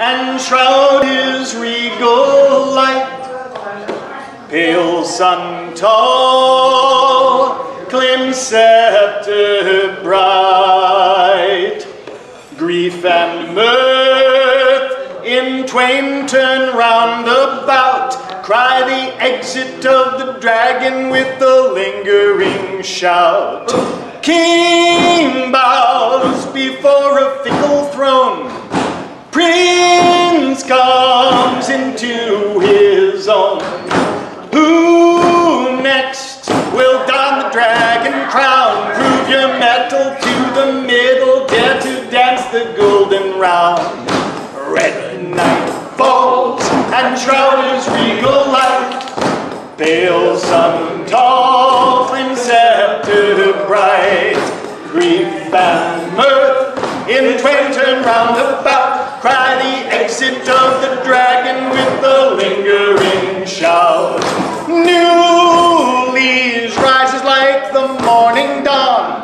and shroud his regal light. Pale sun tall, clean scepter bright. Grief and mirth in twain turn round about. Cry the exit of the dragon with the lingering shout. King bows before a fickle throne. Prince comes into his own. Who next will don the dragon crown? Prove your mettle to the middle, dare to dance the golden round. Red night falls and shroud his regal light. Pale sun tall, flame scepter bright. Grief and mirth in twain turn round about. Cry the exit of the dragon with the lingering shout. New leaves rises like the morning dawn.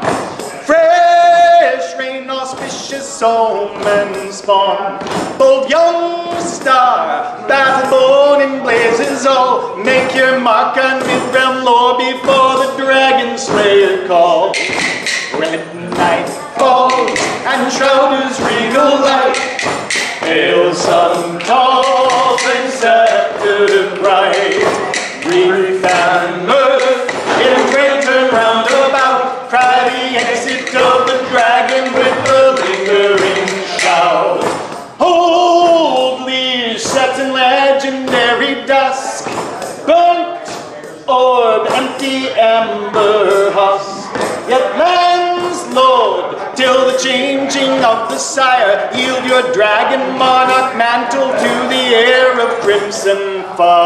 Fresh rain, auspicious omen spawn. Bold young star, battle-born in blazes all. Make your mark on mid-realm lore before the dragon slayer call. Red night falls and shroud his regal light. Pale sun tall, flame scepter bright. Grief and mirth in twain turn round about. Cry the exit of the dragon with the lingering shout. Old leaves set in legendary dusk. Burnt orb, empty ember husk. Yet man's lord, till the changing of the sire, yield your dragon monarch mantle to the air of crimson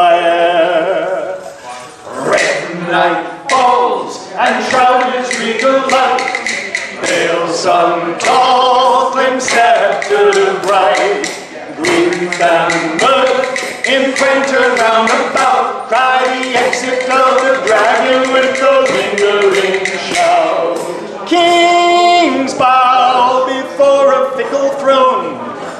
fire. Red night falls and shroud his regal light. Pale sun tall, flame scepter bright. Grief and mirth in twain turn round about. Cry the exit of the dragon with the lingering shout. Kings bow before a fickle throne.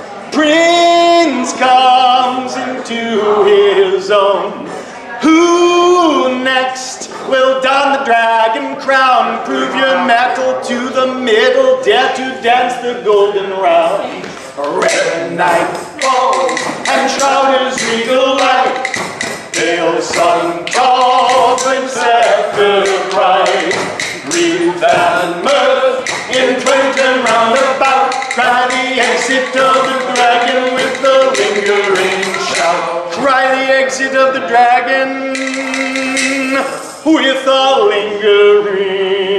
Prince comes into his own. Who next will don the dragon crown? Prove your mettle to the middle, dare to dance the golden round. Red night falls and shroud his regal light. Pale sun tall, flame scepter bright. Grief and mirth in twain turn round about. Cry the exit of the dragon with the lingering shout. Cry the exit of the dragon with the lingering